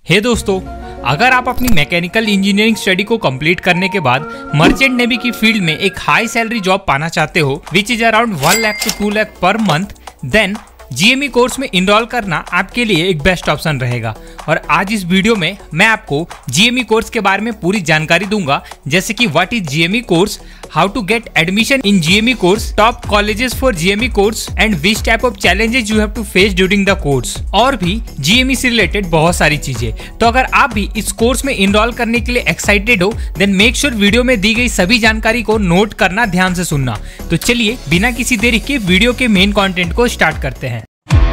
हे दोस्तों, अगर आप अपनी मैकेनिकल इंजीनियरिंग स्टडी को कंप्लीट करने के बाद मर्चेंट नेवी की फील्ड में एक हाई सैलरी जॉब पाना चाहते हो which is around 1 lakh to 2 lakh per month, then GME course में इनरोल करना आपके लिए एक बेस्ट ऑप्शन रहेगा। और आज इस वीडियो में मैं आपको जीएमई कोर्स के बारे में पूरी जानकारी दूंगा, जैसे कि what is GME course, how to get admission in GME course, top colleges for GME course and which type of challenges you have to face during the course, और भी जीएमई से रिलेटेड बहुत सारी चीजें। तो अगर आप भी इस कोर्स में इनरोल करने के लिए एक्साइटेड हो, देन मेक श्योर वीडियो में दी गई सभी जानकारी को नोट करना, ध्यान से सुनना। तो चलिए बिना किसी देरी के वीडियो के मेन कंटेंट को स्टार्ट करते हैं।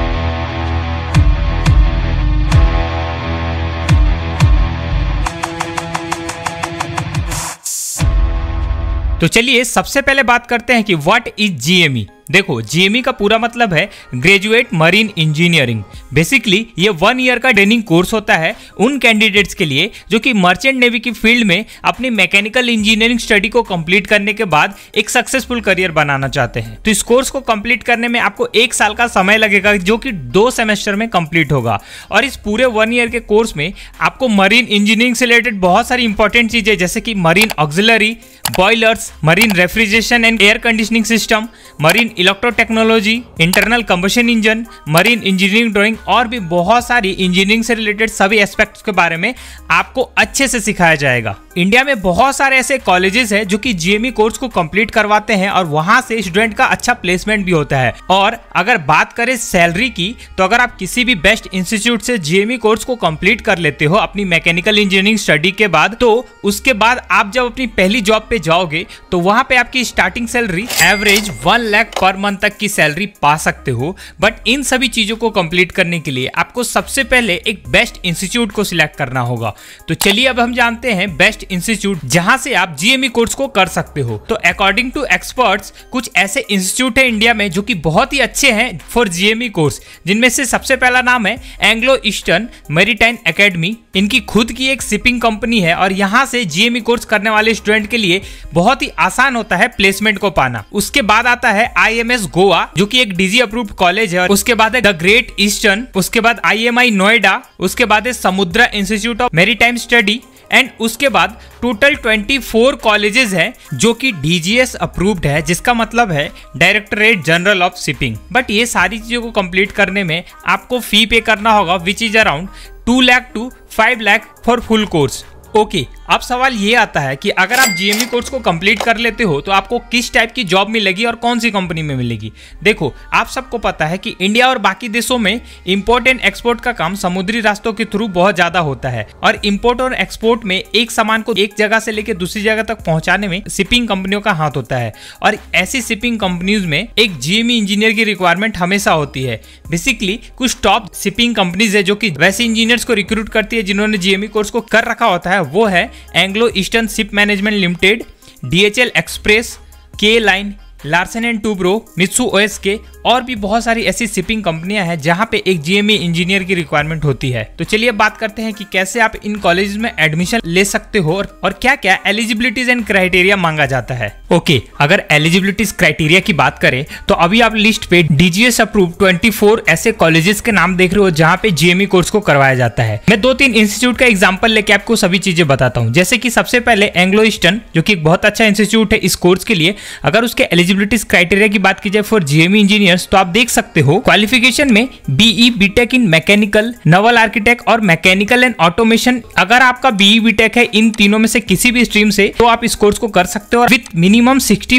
तो चलिए सबसे पहले बात करते हैं कि व्हाट इज जीएमई। देखो, जीएमई का पूरा मतलब है ग्रेजुएट मरीन इंजीनियरिंग। बेसिकली ये 1 ईयर का ट्रेनिंग कोर्स होता है उन कैंडिडेट्स के लिए जो कि मर्चेंट नेवी की फील्ड में अपनी मैकेनिकल इंजीनियरिंग स्टडी को कंप्लीट करने के बाद एक सक्सेसफुल करियर बनाना चाहते हैं। तो इस कोर्स को कंप्लीट करने में आपको 1 साल का समय लगेगा, जो कि 2 सेमेस्टर में कंप्लीट होगा। और इस पूरे 1 ईयर के कोर्स में आपको मरीन इंजीनियरिंग से रिलेटेड बहुत सारी इंपॉर्टेंट चीजें, जैसे कि marine auxiliary, boilers, marine refrigeration and air conditioning system, marine electro technology, internal combustion engine, marine engineering drawing, और भी बहुत सारी इंजीनियरिंग से रिलेटेड सभी एस्पेक्ट्स के बारे में आपको अच्छे से सिखाया जाएगा। इंडिया में बहुत सारे ऐसे कॉलेजेस हैं जो कि जीएमई कोर्स को कंप्लीट करवाते हैं और वहां से स्टूडेंट का अच्छा प्लेसमेंट भी होता है। और अगर बात करें सैलरी की, तो अगर आप किसी भी बेस्ट इंस्टीट्यूट से जीएमई कोर्स को कंप्लीट कर लेते हो अपनी मैकेनिकल इंजीनियरिंग स्टडी के बाद, तो उसके बाद आप जब अपनी पहली जॉब पे जाओगे तो वहां पे आपकी starting salary average 1 lakh per month तक की सैलरी पा सकते हो। बट इन सभी चीजों को कंप्लीट करने के लिए आपको सबसे पहले एक बेस्ट इंस्टीट्यूट को सिलेक्ट करना होगा। तो चलिए अब हम जानते हैं बेस्ट इंस्टीट्यूट जहां से आप जीएमई कोर्स को कर सकते हो। तो अकॉर्डिंग टू एक्सपर्ट्स कुछ ऐसे इंस्टीट्यूट है इंडिया में जो कि बहुत ही अच्छे हैं फॉर जीएमई कोर्स, जिनमें से सबसे पहला नाम है एंग्लो ईस्टर्न मैरीटाइम एकेडमी। इनकी खुद की एक शिपिंग कंपनी है और यहाँ से जीएमई कोर्स करने वाले स्टूडेंट के लिए बहुत ही आसान होता है प्लेसमेंट को पाना। उसके बाद आता है IMS गोवा, जो कि एक डीजी अप्रूव्ड कॉलेज है। और उसके बाद है द ग्रेट ईस्टर्न, उसके बाद IMI नोएडा, उसके बाद है Samudra institute of maritime study, and उसके बाद टोटल 24 कॉलेजेस हैं जो कि DGS अप्रूव्ड है, जिसका मतलब है directorate general of shipping. But ये सारी चीजों को कंप्लीट करने में आपको फी पे करना होगा which is around 2 lakh to 5 lakh for full course. Okay, अब सवाल ये आता है कि अगर आप जीएमई कोर्स को कंप्लीट कर लेते हो तो आपको किस टाइप की जॉब मिलेगी और कौन सी कंपनी में मिलेगी। देखो, आप सबको पता है कि इंडिया और बाकी देशों में इंपोर्ट एंड एक्सपोर्ट का काम समुद्री रास्तों के थ्रू बहुत ज्यादा होता है। और इंपोर्ट और एक्सपोर्ट में एक सामान को एक जगह से लेकर दूसरी जगह तक पहुंचाने में शिपिंग कंपनियों का हाथ होता है। और ऐसी शिपिंग कंपनीज में एक जीएमई इंजीनियर की रिक्वायरमेंट हमेशा होती है। बेसिकली कुछ टॉप शिपिंग कंपनीज है जो कि वैसे इंजीनियर्स को रिक्रूट करती है जिन्होंने जीएमई कोर्स को कर रखा होता है। वो है Anglo Eastern ship management limited, DHL express, K line, Larsen and Toubro, Mitsui OSK, और भी बहुत सारी ऐसी शिपिंग कंपनियां हैं जहां पे एक जीएमई इंजीनियर की रिक्वायरमेंट होती है। तो चलिए अब बात करते हैं कि कैसे आप इन कॉलेजेस में एडमिशन ले सकते हो और क्या क्या एलिजिबिलिटीज एंड क्राइटेरिया मांगा जाता है। ओके, अगर एलिजिबिलिटीज क्राइटेरिया की बात करें तो अभी आप लिस्ट पे DGS अप्रूव 24 ऐसे कॉलेजेस के नाम देख रहे हो जहां पे जीएमई कोर्स को करवाया जाता है। मैं 2-3 इंस्टीट्यूट का एग्जाम्पल लेके आपको सभी चीजें बताता हूँ। जैसे कि सबसे पहले एंग्लो ईस्टर्न, जो कि एक बहुत अच्छा इंस्टीट्यूट है इस कोर्स के लिए। अगर उसके एलिजिबिलिटीज क्राइटेरिया की बात की जाए फॉर जीएमई इंजीनियर्स, तो आप देख सकते हो क्वालिफिकेशन में BE BTech in mechanical, naval architect और मैकेनिकल एंड ऑटोमेशन। अगर आपका BE BTech है इन तीनों में से किसी भी स्ट्रीम से, तो आप इस कोर्स को कर सकते हो with minimum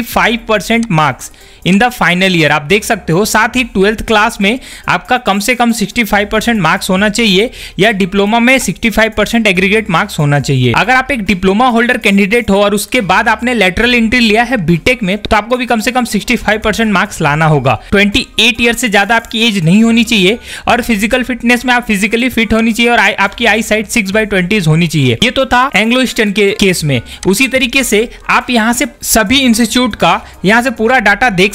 65% marks in the final year. आप देख सकते हो, साथ ही 12th क्लास में आपका कम से कम 65% मार्क्स होना चाहिए या डिप्लोमा में 65% एग्रीगेट मार्क्स होना चाहिए। अगर आप एक डिप्लोमा होल्डर कैंडिडेट हो और उसके बाद आपने लेटरल एंट्री लिया है बीटेक में, तो आपको भी कम से कम 65% मार्क्स लाना होगा। 28 ईयर से ज्यादा आपकी एज नहीं होनी चाहिए और फिजिकल फिटनेस में आप फिजिकली फिट होनी चाहिए और आपकी आई साइट 6/20 होनी चाहिए। ये तो था एंग्लो ईस्टर्न के केस में। उसी तरीके से आप यहाँ से सभी इंस्टीट्यूट का यहाँ से पूरा डाटा देख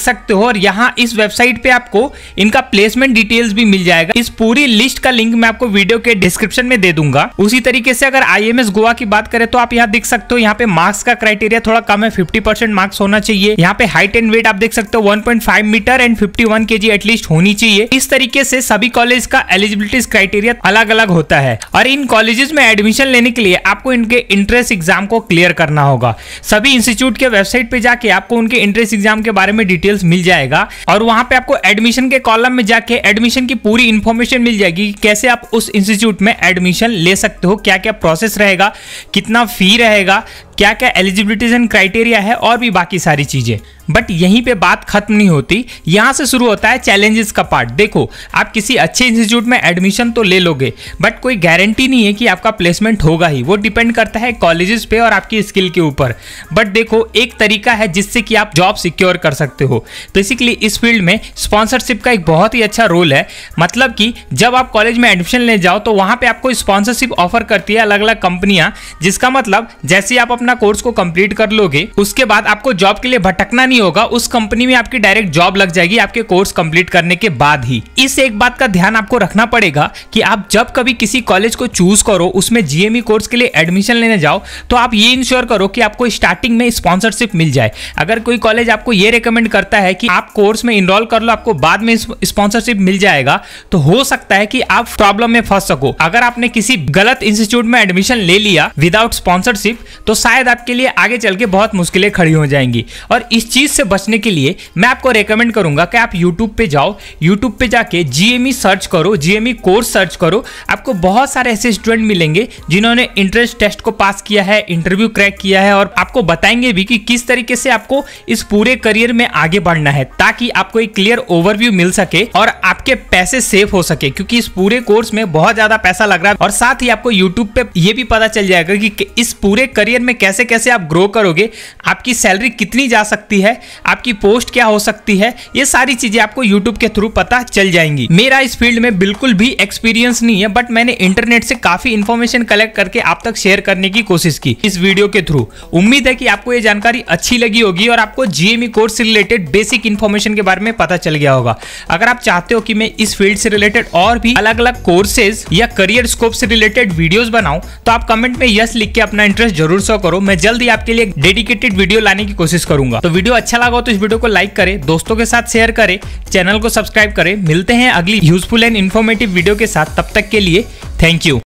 सकते हो और यहाँ इस वेबसाइट पे आपको इनका प्लेसमेंट डिटेल्स भी मिल जाएगा। इस पूरी लिस्ट का लिंक मैं आपको वीडियो के डिस्क्रिप्शन में दे दूंगा। उसी तरीके से अगर IMS गोवा की बात करें तो आप यहाँ देख सकते हो, यहाँ पे मार्क्स का क्राइटेरिया थोड़ा कम है, 50% मार्क्स होना चाहिए। यहाँ पे हाइट एंड वेट आप देख सकते हो 1.5 मीटर एंड 51 kg एटलीस्ट होनी चाहिए। इस तरीके से सभी कॉलेज का एलिजिबिलिटी क्राइटेरिया अलग अलग होता है और इन कॉलेजेस में एडमिशन लेने के लिए आपको इनके इंट्रेंस एग्जाम को क्लियर करना होगा। सभी इंस्टीट्यूट के वेबसाइट पे जाके आपको उनके इंट्रेंस एग्जाम के बारे में डिटेल्स मिल जाएगा और वहां पे आपको एडमिशन के कॉलम में जाके एडमिशन की पूरी इंफॉर्मेशन मिल जाएगी कि कैसे आप उस इंस्टीट्यूट में एडमिशन ले सकते हो, क्या क्या प्रोसेस रहेगा, कितना फी रहेगा, क्या क्या एलिजिबिलिटीज एंड क्राइटेरिया है और भी बाकी सारी चीजें। बट यहीं पे बात खत्म नहीं होती, यहां से शुरू होता है चैलेंजेस का पार्ट। देखो, आप किसी अच्छे इंस्टीट्यूट में एडमिशन तो ले लोगे बट कोई गारंटी नहीं है कि आपका प्लेसमेंट होगा ही, वो डिपेंड करता है कॉलेजेस पे और आपकी स्किल के ऊपर। बट देखो, एक तरीका है जिससे कि आप जॉब सिक्योर कर सकते हो। बेसिकली इस फील्ड में स्पॉन्सरशिप का एक बहुत ही अच्छा रोल है। मतलब कि जब आप कॉलेज में एडमिशन ले जाओ तो वहां पे आपको स्पॉन्सरशिप ऑफर करती है अलग अलग कंपनियां, जिसका मतलब जैसे आप अपना कोर्स को कंप्लीट कर लोगे उसके बाद आपको जॉब के लिए भटकना नहीं होगा, उस कंपनी में आपकी डायरेक्ट जॉब लग जाएगी आपके कोर्स कंप्लीट करने के बाद ही। इस एक बात का ध्यान आपको रखना पड़ेगा कि आप जब कभी किसी कॉलेज को चूज करो, उसमें GME कोर्स के लिए एडमिशन लेने जाओ तो आप ये इंश्योर करो कि आपको स्टार्टिंग में स्पॉन्सरशिप मिल जाए। अगर कोई कॉलेज आपको ये रिकमेंड करता है कि आप कोर्स में इनरोल कर लो, आपको बाद में स्पॉन्सरशिप मिल जाएगा, तो हो सकता है कि आप प्रॉब्लम में फंस सको। अगर आपने किसी गलत इंस्टीट्यूट में एडमिशन ले लिया विदाउट स्पॉन्सरशिप तो शायद आपके लिए आगे चल के बहुत मुश्किलें खड़ी हो जाएंगी। और इस चीज से बचने के लिए मैं आपको रेकमेंड करूंगा कि आप YouTube पे जाओ, YouTube पे जाके GME सर्च करो, GME कोर्स सर्च करो। आपको बहुत सारे ऐसे स्टूडेंट मिलेंगे जिन्होंने इंट्रेंस टेस्ट को पास किया है, इंटरव्यू क्रैक किया है और आपको बताएंगे भी कि किस तरीके से आपको इस पूरे करियर में आगे बढ़ना है, ताकि आपको एक क्लियर ओवरव्यू मिल सके और आपके पैसे सेव हो सके। क्योंकि इस पूरे कोर्स में बहुत ज्यादा पैसा लग रहा है और साथ ही आपको YouTube पे ये भी पता चल जाएगा कि इस पूरे करियर में कैसे कैसे आप ग्रो करोगे, आपकी सैलरी कितनी जा सकती है, आपकी पोस्ट क्या हो सकती है, ये सारी चीजें आपको YouTube के थ्रू पता चल जाएंगी। मेरा इस फील्ड में बिल्कुल भी एक्सपीरियंस नहीं है, बट मैंने इंटरनेट से काफी इंफॉर्मेशन कलेक्ट करके आप तक शेयर करने की कोशिश की इस वीडियो के थ्रू। उम्मीद है कि आपको ये जानकारी अच्छी लगी होगी और आपको GME कोर्स से रिलेटेड बेसिक इंफॉर्मेशन के बारे में पता चल गया होगा। अगर आप चाहते हो कि मैं इस फील्ड से रिलेटेड और भी अलग अलग कोर्सेज या करियर स्कोप से रिलेटेड वीडियोस बनाऊं तो आप कमेंट में यस लिख के अपना इंटरेस्ट जरूर शो करो। मैं जल्दी आपके लिए डेडिकेटेड वीडियो लाने की कोशिश करूंगा। तो वीडियो अच्छा लगा हो तो इस वीडियो को लाइक करें, दोस्तों के साथ शेयर करें, चैनल को सब्सक्राइब करें। मिलते हैं अगली यूजफुल एंड इन्फॉर्मेटिव वीडियो के साथ, तब तक के लिए थैंक यू।